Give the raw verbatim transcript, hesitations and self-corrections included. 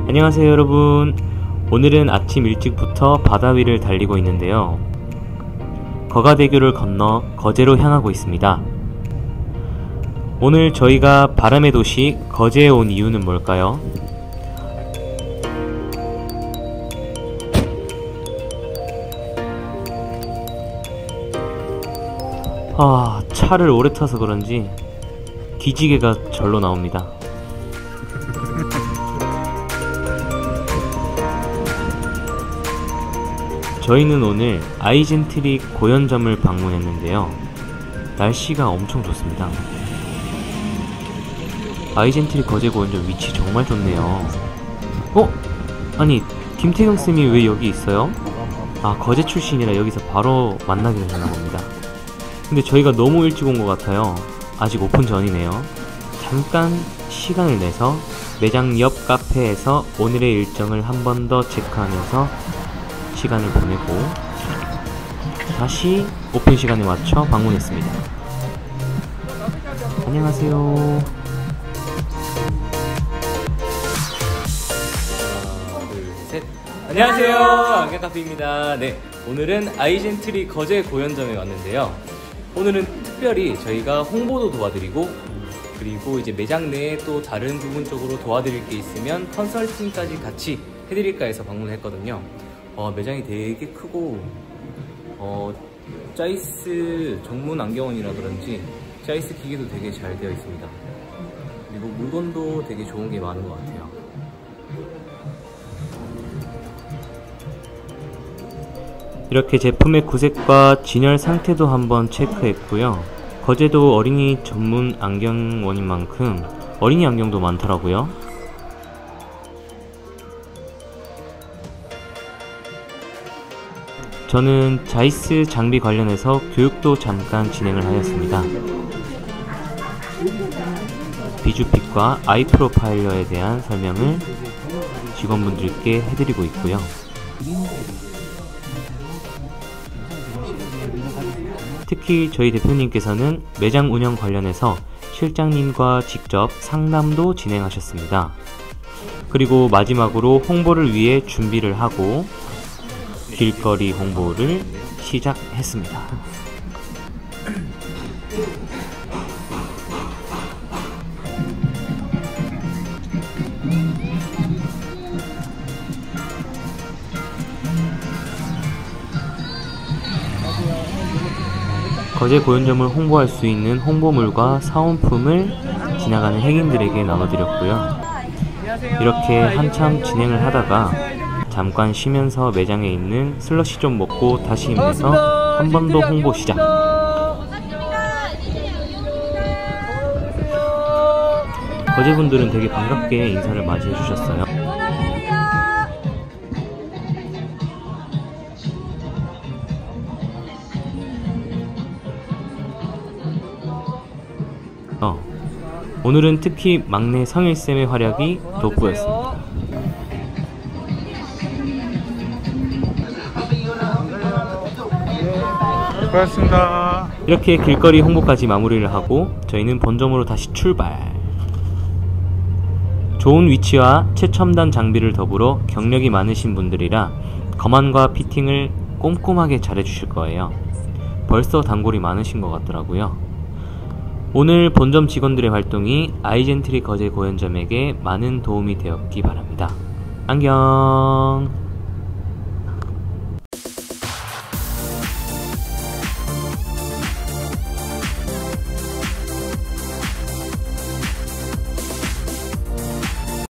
안녕하세요 여러분. 오늘은 아침 일찍부터 바다 위를 달리고 있는데요. 거가대교를 건너 거제로 향하고 있습니다. 오늘 저희가 바람의 도시 거제에 온 이유는 뭘까요? 아, 차를 오래 타서 그런지 기지개가 절로 나옵니다. 저희는 오늘 아이젠트리 고연점을 방문했는데요. 날씨가 엄청 좋습니다. 아이젠트리 거제 고연점 위치 정말 좋네요. 어? 아니, 김태경쌤이 왜 여기 있어요? 아, 거제 출신이라 여기서 바로 만나게 되나 봅니다. 근데 저희가 너무 일찍 온 것 같아요. 아직 오픈 전이네요. 잠깐 시간을 내서 매장 옆 카페에서 오늘의 일정을 한 번 더 체크하면서 시간을 보내고 다시 오픈 시간에 맞춰 방문했습니다. 안녕하세요. 하나, 둘, 셋. 안녕하세요. 안개카페입니다. 네, 오늘은 아이젠트리 거제 고연점에 왔는데요. 오늘은 특별히 저희가 홍보도 도와드리고 그리고 이제 매장 내에 또 다른 부분 쪽으로 도와드릴 게 있으면 컨설팅까지 같이 해드릴까 해서 방문했거든요. 어, 매장이 되게 크고 어, 짜이스 전문 안경원이라 그런지 짜이스 기계도 되게 잘 되어 있습니다. 그리고 물건도 되게 좋은 게 많은 것 같아요. 이렇게 제품의 구색과 진열 상태도 한번 체크했고요. 거제도 어린이 전문 안경원인 만큼 어린이 안경도 많더라고요. 저는 자이스 장비 관련해서 교육도 잠깐 진행을 하였습니다. 비주핏과 아이 프로파일러에 대한 설명을 직원분들께 해드리고 있고요. 특히 저희 대표님께서는 매장 운영 관련해서 실장님과 직접 상담도 진행하셨습니다. 그리고 마지막으로 홍보를 위해 준비를 하고 길거리 홍보를 시작했습니다. 거제 고연점을 홍보할 수 있는 홍보물과 사은품을 지나가는 행인들에게 나눠드렸고요. 이렇게 한참 진행을 하다가 잠깐 쉬면서 매장에 있는 슬러시 좀 먹고 다시 힘내서 한 번 더 홍보 시작! 거제분들은 되게 반갑게 인사를 맞이해 주셨어요. 어, 오늘은 특히 막내 성일쌤의 활약이 돋보였습니다. 고맙습니다. 이렇게 길거리 홍보까지 마무리를 하고 저희는 본점으로 다시 출발. 좋은 위치와 최첨단 장비를 더불어 경력이 많으신 분들이라 거만과 피팅을 꼼꼼하게 잘해주실 거예요. 벌써 단골이 많으신 것 같더라고요. 오늘 본점 직원들의 활동이 아이젠트리 거제 고연점에게 많은 도움이 되었기 바랍니다. 안녕.